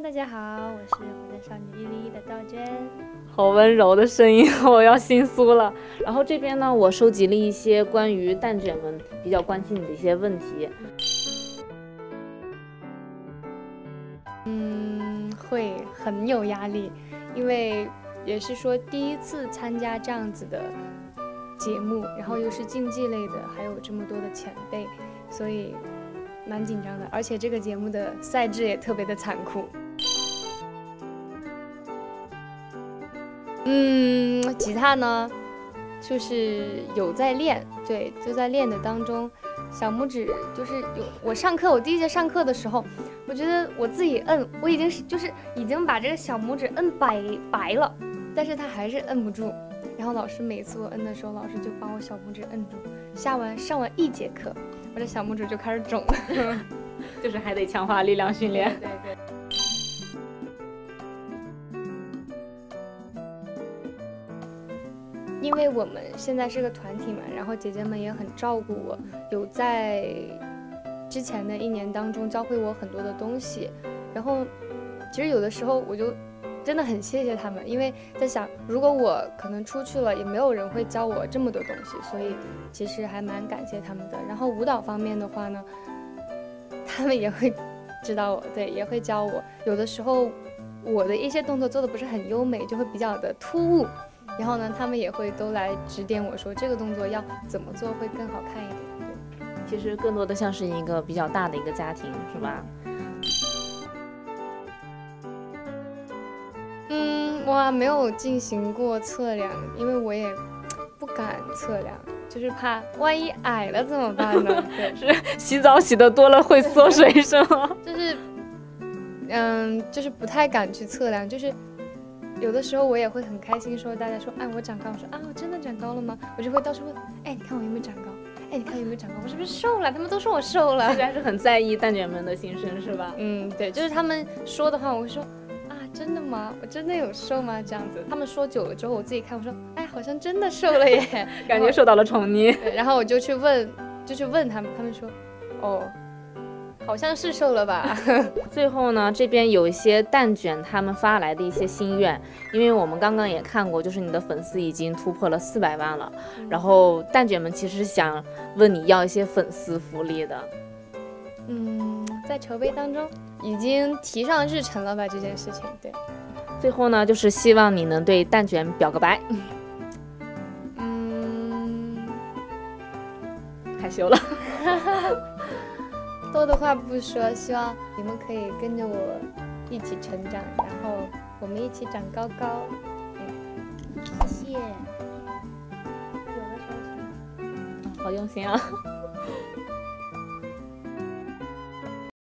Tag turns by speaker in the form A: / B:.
A: 大家好，我是火箭少女莉莉的赵娟。
B: 好温柔的声音，我要心酥了。然后这边呢，我收集了一些关于蛋卷们比较关心你的一些问题。
A: 会很有压力，因为也是说第一次参加这样子的节目，然后又是竞技类的，还有这么多的前辈，所以蛮紧张的。而且这个节目的赛制也特别的残酷。吉他呢，就是有在练，对，就在练的当中。小拇指就是我第一节上课的时候，我觉得我自己摁，我已经把这个小拇指摁白了，但是他还是摁不住。然后老师每次我摁的时候，老师就把我小拇指摁住。上完1节课，我的小拇指就开始肿了，
B: 就是还得强化力量训练。
A: 对。因为我们现在是个团体嘛，然后姐姐们也很照顾我，有在之前的1年当中教会我很多的东西。然后其实有的时候我就真的很谢谢他们，因为在想，如果我可能出去了，也没有人会教我这么多东西，所以其实还蛮感谢他们的。然后舞蹈方面的话呢，他们也会指导我，对，也会教我。有的时候我的一些动作做的不是很优美，就会比较的突兀。然后呢，他们也会都来指点我说这个动作要怎么做会更好看一点。对，
B: 其实更多的像是一个比较大的一个家庭，是吧？
A: 我没有进行过测量，因为我也不敢测量，就是怕万一矮了怎么办呢？对，
B: 是洗澡洗的多了会缩水是吗？
A: 就是不太敢去测量，就是。有的时候我也会很开心，说大家说，哎，我长高，我说啊，我真的长高了吗？我就会到处问，哎，你看我有没有长高？哎，你看有没有长高？我是不是瘦了？他们都说我瘦了。
B: 现在是很在意蛋卷们的心声，是吧？
A: 对，就是他们说的话，我会说，啊，真的吗？我真的有瘦吗？这样子，他们说久了之后，我自己看，我说，哎，好像真的瘦了耶，
B: 感觉受到了宠溺。
A: 对，然后我就去问他们，他们说，哦。好像是瘦了吧。
B: 最后呢，这边有一些蛋卷他们发来的一些心愿，因为我们刚刚也看过，就是你的粉丝已经突破了400万了，然后蛋卷们其实想问你要一些粉丝福利的。
A: 在筹备当中，已经提上日程了吧这件事情。对，
B: 最后呢，就是希望你能对蛋卷表个白。害羞了。
A: 多的话不说，希望你们可以跟着我一起成长，然后我们一起长高高。谢谢。
B: 好用心啊。